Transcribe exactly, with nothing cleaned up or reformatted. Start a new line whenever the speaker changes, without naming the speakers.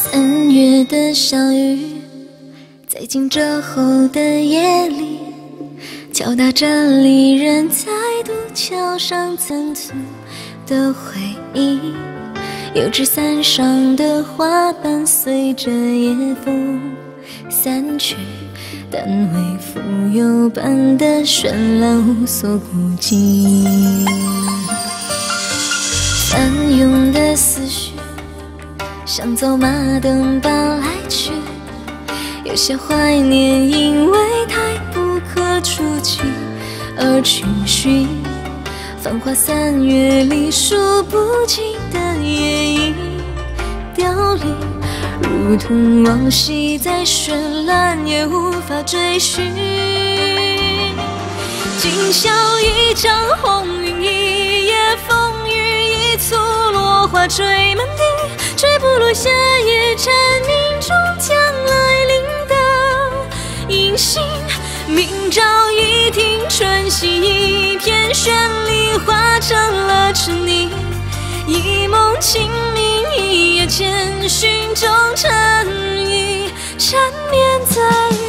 三月的小雨，在惊蛰后的夜里，敲打着离人在渡桥上残存的回忆。油纸伞上的花瓣随着夜风散去，但为浮游般的绚烂所孤寂。翻涌的思绪像走马灯般来去，有些怀念因为太不可触及而群虚。繁华三月里数不尽的夜莺凋零，如同往昔再绚烂也无法追寻。今宵一场红云，一夜风雨，一簇落花坠满地，吹不落夏夜蝉鸣中将来临的银杏。明朝一庭春熙，一片绚丽化成了沉溺，一梦清明，一夜千寻中沉郁，缠绵在